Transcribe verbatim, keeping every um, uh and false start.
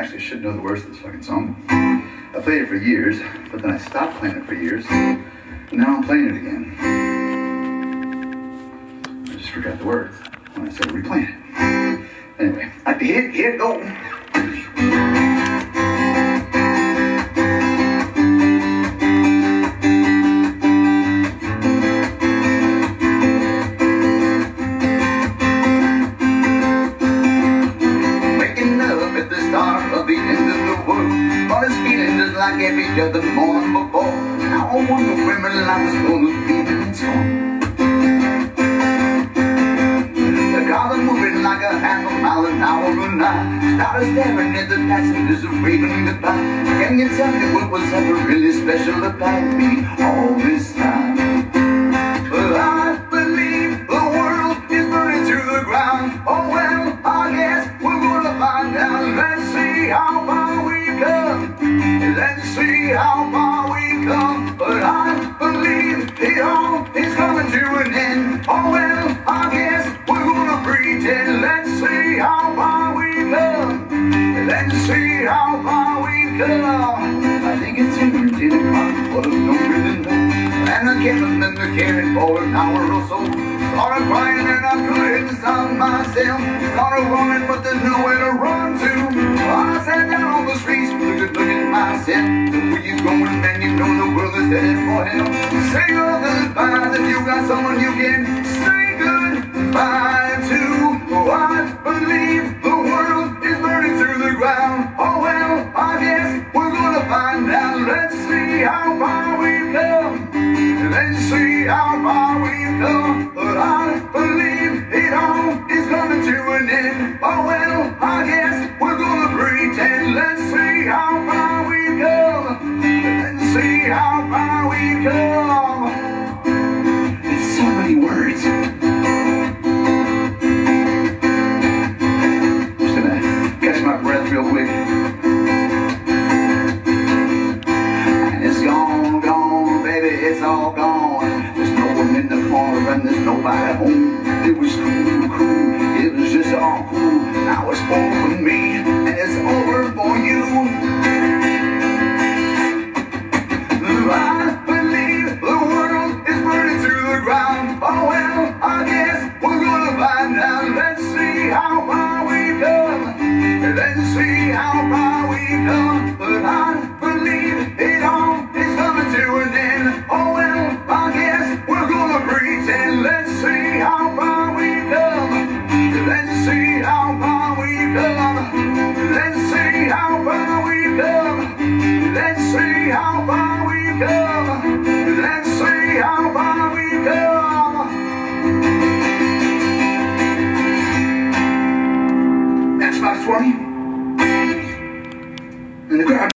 actually should know the words to this fucking song. I played it for years, but then I stopped playing it for years, and now I'm playing it again. I just forgot the words when I started replaying it. Anyway, I did, here it go. Of the end of the world, but it's feeling just like every other morning before. Now I wonder when my life is gonna be in song. The cars are moving like a half a mile an hour and I started staring at the passengers waving goodbye. Can you tell me what was ever really special about me all this time? Well, I believe the world is burning to the ground. Oh well, I guess we're gonna find out. Let's see how far we've come. Let's see how far we've come. But I believe it all is coming to an end. Oh well, I guess we're gonna pretend. Let's see how far we've come. Let's see how far we've come. I think it's in the park, but I'm no good enough. And I kept them in the carriage for an hour or so. Started crying and I couldn't stop myself. Started running but there's nowhere to run to. I sat down on the streets, looked at, looked at myself. So where you going, man? You know the world is headed for hell. Say your goodbyes if you got someone you can say goodbye to. Oh, I believe the world is burning to the ground. Oh well, I guess we're gonna find out. Let's see how far we've come. Let's see how far we've come. But I believe it all is coming to an end. Oh well, I guess we're gonna pretend. Let's see how far we've come. Let's see how far we've come. It's so many words. Just gonna catch my breath real quick. And it's gone, gone, baby, it's all gone. There's no one in the corner and there's nobody home. It was cool, cool, it was just all cool. Now it's over for me and it's over for you. I believe the world is burning to the ground. Oh well, I guess we're gonna find out. Let's see how far we've come. Let's see how far we've come. But I believe it all is coming to an end. Oh well, I guess we're gonna pretend. Let's see how far we've come. Let's see how far we've come. Let's see how far we've come. Let's see how far we've come. Let's see how far we've come. That's about twenty. And the crowd.